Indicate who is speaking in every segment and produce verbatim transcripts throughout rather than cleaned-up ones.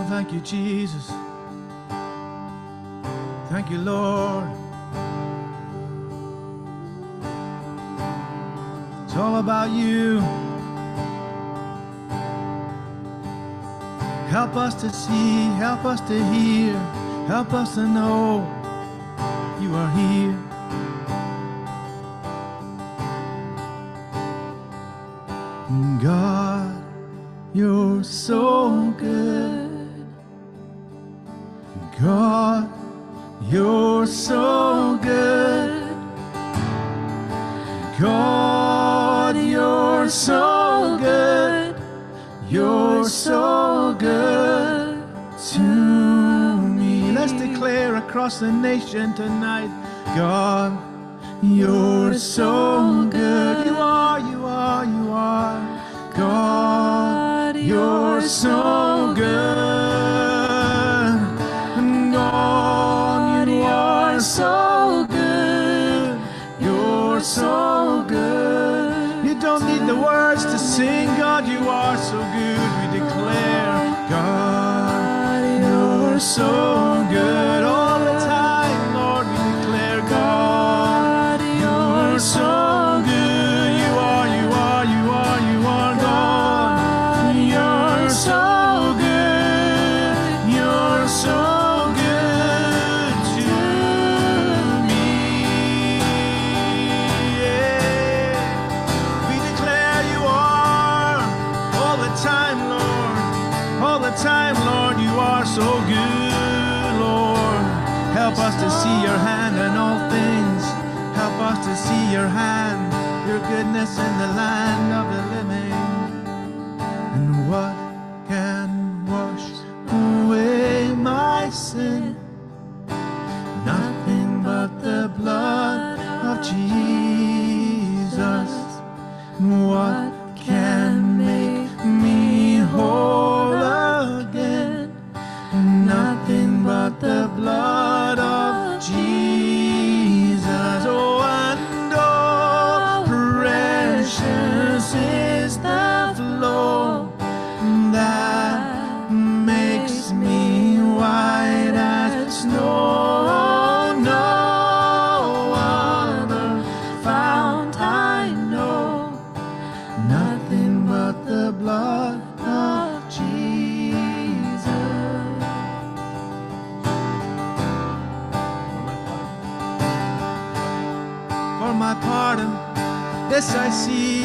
Speaker 1: Thank you, Jesus. Thank you, Lord. It's all about you. Help us to see, help us to hear, help us to know you are here. God, you're so good. God, you're so good. God, you're so good. You're so good to me. Let's declare across the nation tonight, God, you're so good. You are, you are, you are. God, you're so good. God, you are so good. You're so good. You don't need the words to sing. God, you are so good. We declare, God, you're so good. All the time, Lord, we declare, God, you're so good. You are, you are, you are, you are God. You're so good. You're so good to me. Yeah. We declare you are all the time, Lord. All the time, Lord, you are so good, Lord. Help us to see your hand in all things. Help us to see your hand, your goodness in the land of the living. And what can wash away my sin? Nothing but the blood of Jesus. What can make me whole again? Nothing but the blood of Jesus. Oh, and oh, precious is the flow that makes me white as snow. No other fount I know. Nothing but the blood of Jesus. For my pardon, this I see.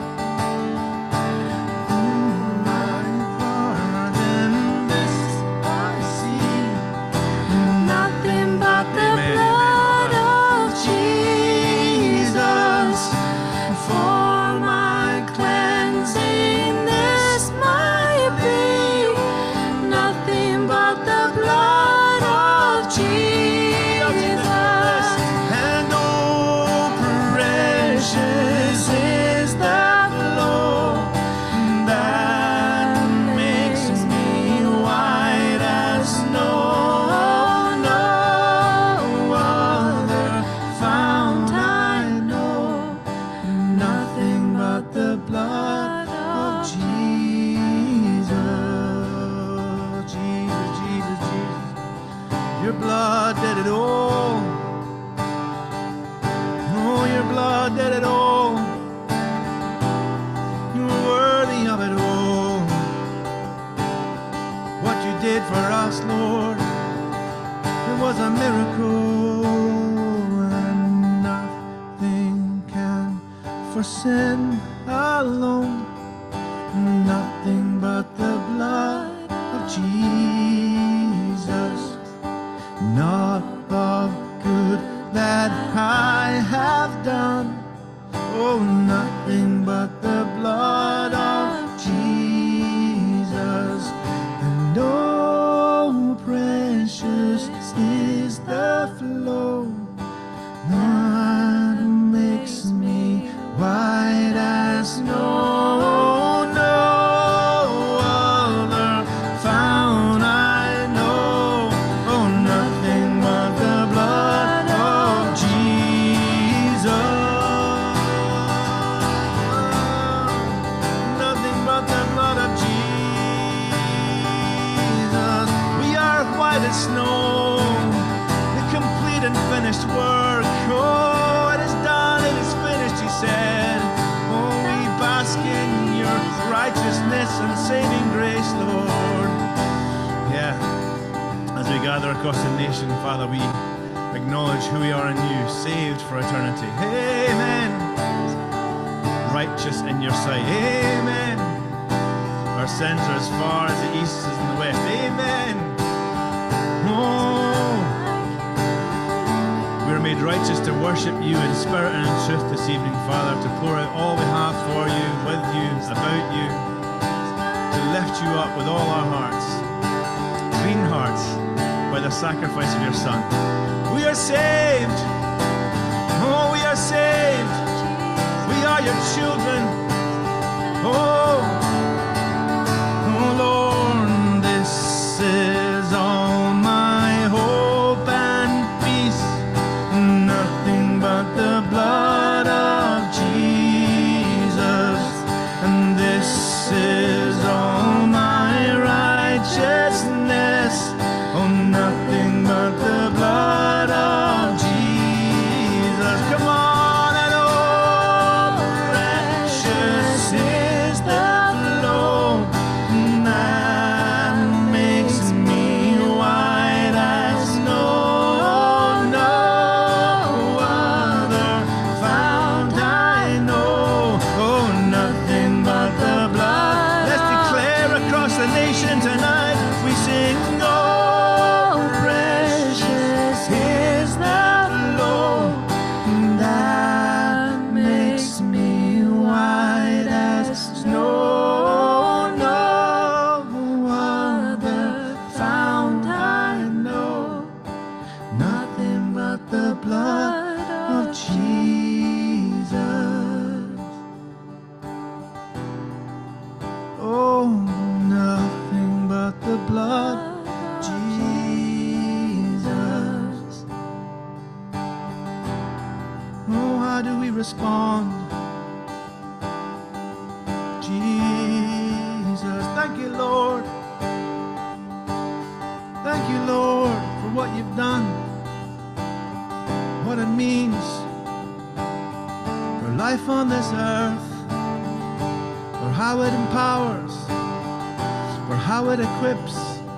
Speaker 1: For us, Lord, it was a miracle, and nothing can for sin alone. Nothing but the blood of Jesus, not of good that I have done. Oh, nothing but the blood of Jesus, and oh, precious is the flow that makes me white as snow. No know the complete and finished work. Oh, it is done, it is finished, he said. Oh, we bask in your righteousness and saving grace, Lord. Yeah, as we gather across the nation, Father, we acknowledge who we are in you, saved for eternity. Amen. Righteous in your sight. Amen. Our sins are as far as the east is in the west. Amen. Oh, we're made righteous to worship you in spirit and in truth this evening, Father, to pour out all we have for you, with you, about you, to lift you up with all our hearts, clean hearts, by the sacrifice of your Son. We are saved. Oh, we are saved. We are your children. Oh, oh Lord, this is all my hope and peace. Nothing but the blood of Jesus. And this is all my righteousness. Oh, nothing but the blood of Jesus. Come on, and oh, precious is the flow that makes me white as snow. No other fount I know. Oh, nothing but the blood. Let's declare across the nation tonight. We sing, oh, precious is the flow that makes me white as snow. No other fount I know. Nothing but the blood of Jesus. Oh, nothing but the blood of Jesus. Oh, how do we respond? Jesus, thank you, Lord. Thank you, Lord, for what you've done, what it means for life on this earth, for how it empowers, for how it equips,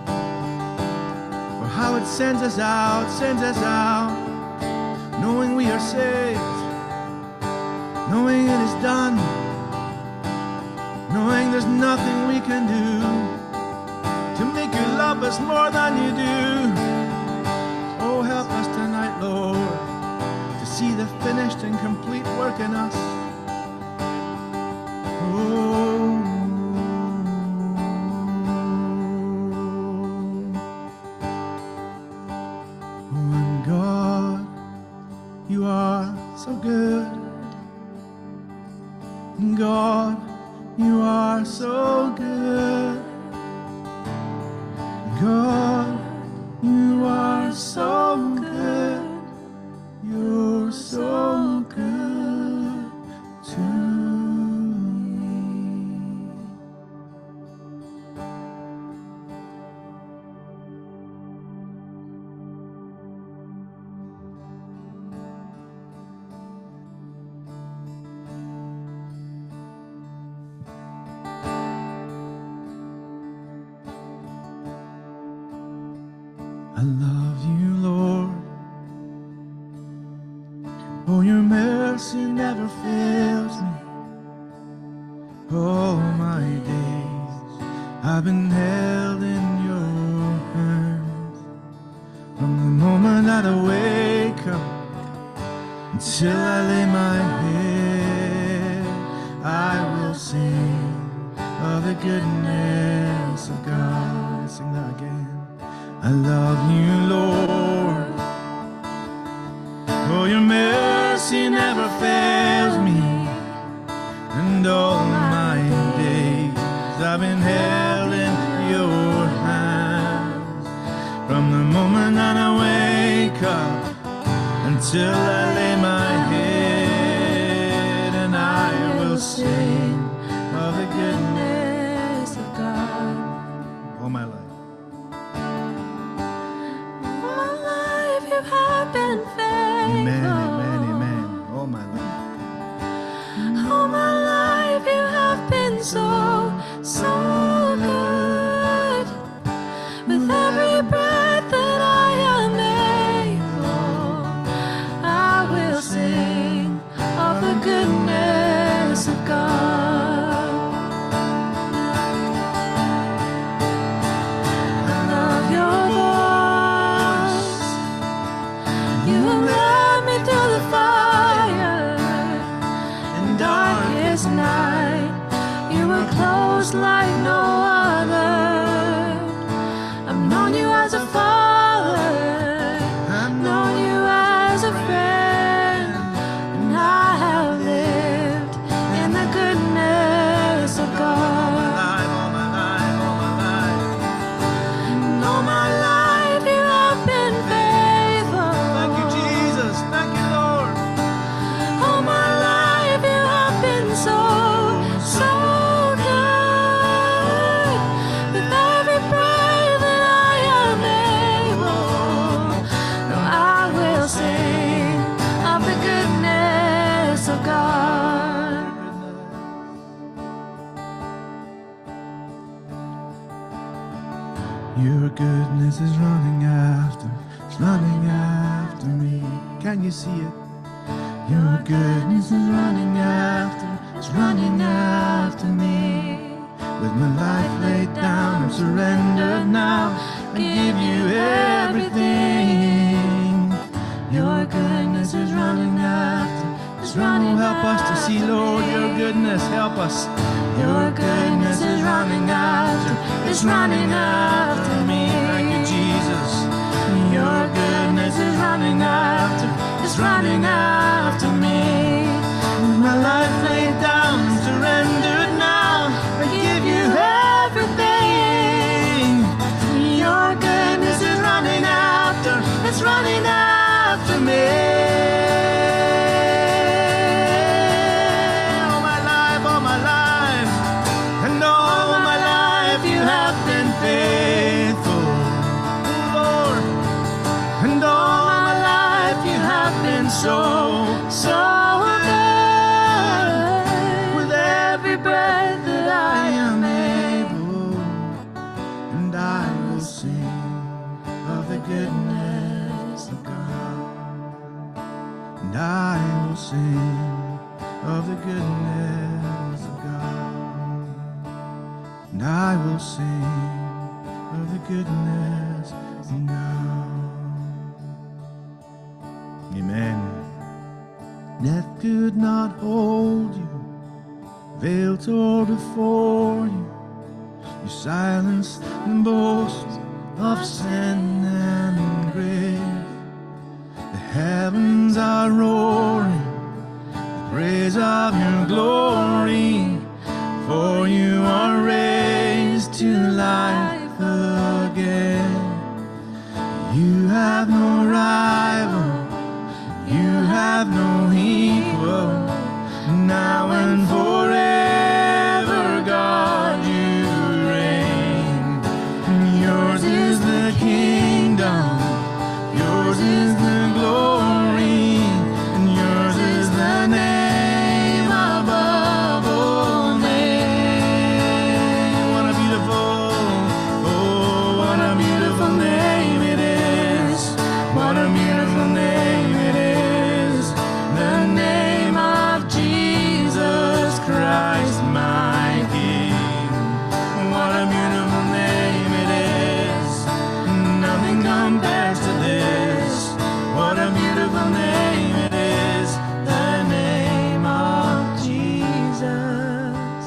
Speaker 1: for how it sends us out, sends us out, knowing we are saved, knowing it is done, knowing there's nothing we can do to make you love us more than you do. Oh, help us tonight, Lord, to see the finished and complete work in us. Oh, and God, you are so good. God, you are so good. God, you are so good. You're so good to me. I love you, Lord. Oh, your mercy never fails me. All my days I've been held in your hands. From the moment that I wake up until I lay my head, I will sing of the goodness of God. Sing that again. I love you, Lord. Oh, your mercy never fails me. And all my days I've been held in your hands. From the moment that I wake up until I lay my head, and I will sing of the goodness of God all my life. Your goodness is running after, it's running after me. Can you see it? Your goodness is running after, it's running after me. With my life laid down, I'm surrendered now. I give you everything. Your goodness is running after, it's running. Oh, help us to see, Lord, your goodness. Help us. Your goodness is running after, it's running after me. Thank you, Jesus. Your goodness is running after, it's running after me. With my life laid down, surrendered now, I give you everything. Your goodness is running after, it's running after me. All my life, all my life, and all my life you have been faithful, Lord. And all my life you have been so, so good. With every breath that I am able, and I will sing of the goodness of God. And I will sing of the goodness of God. And I will sing of the goodness of God. Amen. Death could not hold you, veil tore before you. You silenced the boast of sin and grave. The heavens are roaring, the praise of your glory. For you are raised to life again. You have no rival, you have no equal, now and forever, God, you reign. Yours is the kingdom, yours is the glory, and yours is the name above all names. What a beautiful, oh, what a beautiful name it is. What a beautiful name it is. The name of Jesus Christ, my King. What a beautiful name it is. Nothing compares to this. What a beautiful name it is. The name of Jesus.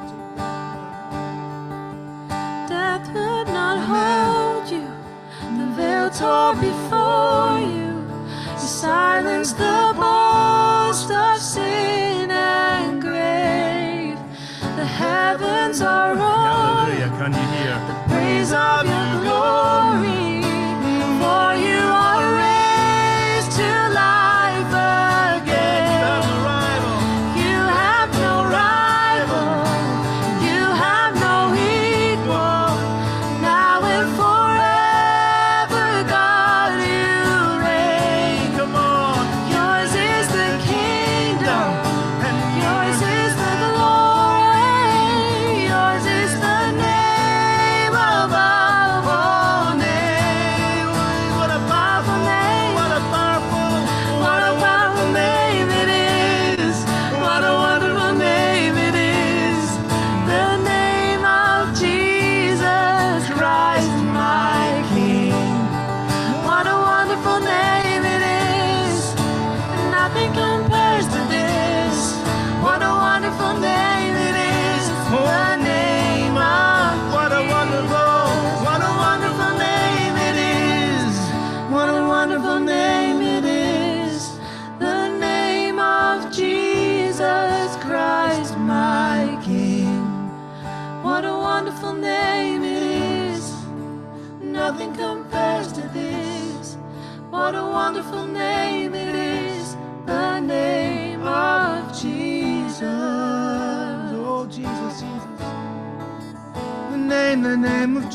Speaker 1: Death could not hold you. The veil tore before you. You silenced the boast of sin and grave. The heavens are roaring, can you hear the praise of your glory? For you are raised to life again. You have no rival, you have no equal, now and forever, God, you reign. Come on. Yours is the kingdom, and yours is the glory, yours is the name above all names. What a powerful name, what a powerful, what a powerful name it is. What a wonderful name it is. The name of Jesus Christ, my King. What a wonderful name it is. Nothing compares to this. What a wonderful name it is. The name of What a wonderful, what a wonderful name it is. What a wonderful name it is. The name of Jesus Christ, my King. What a wonderful name it is. Nothing compares to this. What a wonderful name it is. The name of Jesus. Oh, Jesus, Jesus. The name, the name of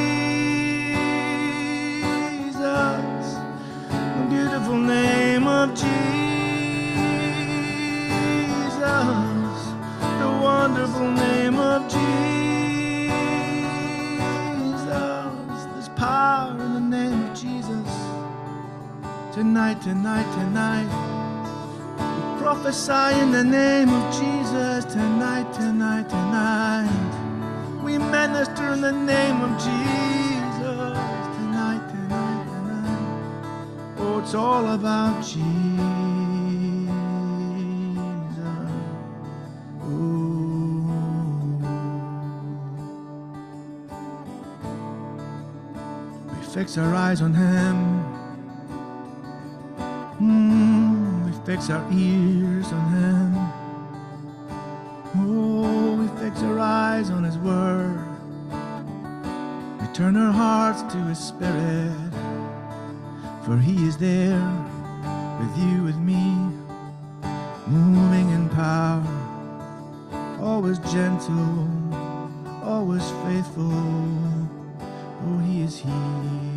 Speaker 1: Jesus. The beautiful name of Jesus. The wonderful name of Jesus. tonight, tonight, tonight. We prophesy in the name of Jesus tonight, tonight, tonight. We minister in the name of Jesus tonight, tonight, tonight. Oh, it's all about Jesus. Fix our eyes on Him. Mm, we fix our ears on Him. Oh, we fix our eyes on His Word. We turn our hearts to His Spirit, for He is there with you, with me, moving in power, always gentle, always faithful. Oh, He is here.